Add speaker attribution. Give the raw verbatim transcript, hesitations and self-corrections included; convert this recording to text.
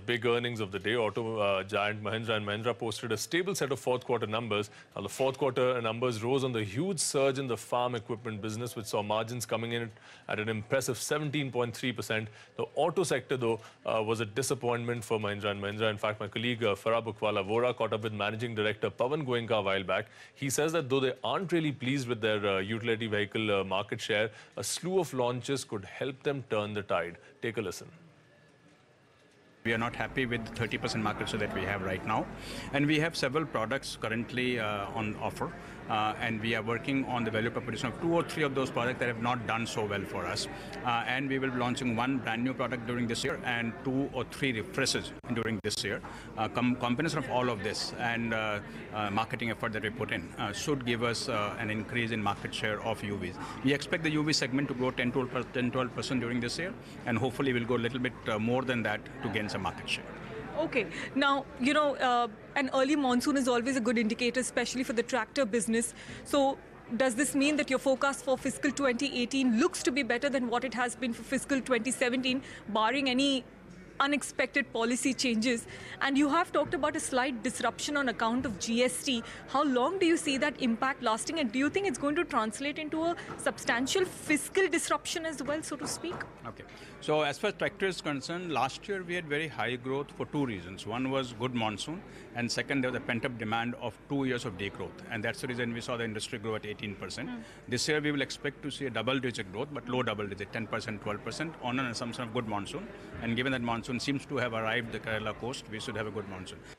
Speaker 1: big earnings of the day. Auto uh, giant Mahindra and Mahindra posted a stable set of fourth quarter numbers. Now, the fourth quarter numbers rose on the huge surge in the farm equipment business, which saw margins coming in at an impressive seventeen point three percent. The auto sector, though, uh, was a disappointment for Mahindra and Mahindra. In fact, my colleague uh, Farah Bookwlaa Vhora caught up with Managing Director Pawan Goenka a while back. He says that though they aren't really pleased with their uh, utility vehicle uh, market share, a slew of launches could help them turn the tide. Take a listen.
Speaker 2: We are not happy with the thirty percent market share that we have right now. And we have several products currently uh, on offer. Uh, and we are working on the value proposition of two or three of those products that have not done so well for us. Uh, and we will be launching one brand new product during this year and two or three refreshes during this year. Uh, com combination of all of this and uh, uh, marketing effort that we put in uh, should give us uh, an increase in market share of U Vs. We expect the U V segment to grow ten to twelve percent during this year, and hopefully we'll go a little bit uh, more than that to gain some market share.
Speaker 3: Okay. Now, you know, uh, an early monsoon is always a good indicator, especially for the tractor business. So does this mean that your forecast for fiscal twenty eighteen looks to be better than what it has been for fiscal twenty seventeen, barring any unexpected policy changes? And you have talked about a slight disruption on account of G S T. How long do you see that impact lasting? And do you think it's going to translate into a substantial fiscal disruption as well, so to speak?
Speaker 2: Okay. So as far as tractor is concerned, last year we had very high growth for two reasons. One was good monsoon, and second, there was a pent-up demand of two years of degrowth. And that's the reason we saw the industry grow at eighteen percent. Mm. This year we will expect to see a double-digit growth, but low double-digit, ten percent, twelve percent, on an assumption of good monsoon. And given that monsoon seems to have arrived the Kerala coast, we should have a good monsoon.